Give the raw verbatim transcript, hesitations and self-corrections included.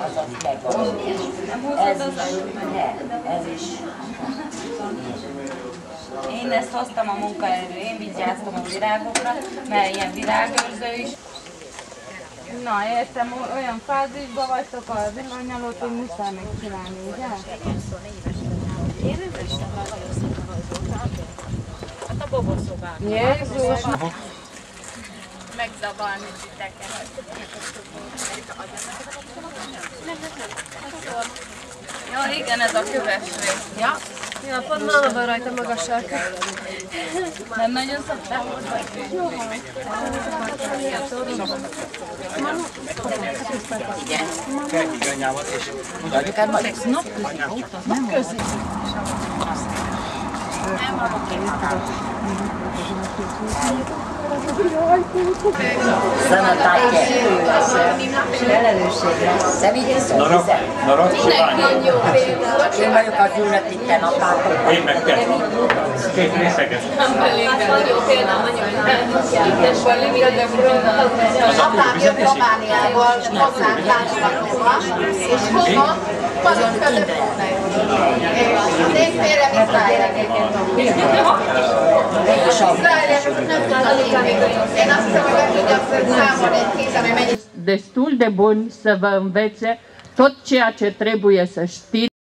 az a megvan. Ez is, ne, ez is. Én ezt hoztam a munkaerő, én vigyáztam a virágokra, mert ilyen virágőrző is. Na, értem, olyan fázisban vagytok a villanyalót, hogy muszáj megcsinálni, ugye? Én nem Isten már nagyon szépen rajzoltam. Hát a boboszobában. Jézus! Megzavarni titeket. Ja, igen, ez a köves rész. Ja? Ja, pont nála van rajta maga sarka. Nem nagyon szoktál hozzá? Igen. Igen, nyámat és anyukád majd? Nem közi. Szanatátja. Felelősségre. Te mit iszol? Narak, narak, sovány. Én vagyok az ülnök itt a napátok. Én meg te. Két részeget. Nagyon például Apám jött Romániából, hozzánk látogatóval, és hozott palinka és én félre Izraelek. Izraelek nem tudnak írni. Én azt hiszem, hogy meg tudjam számolni egy tíz, ami mennyi. Destul de buni să vă învețe tot ceea ce trebuie să știți.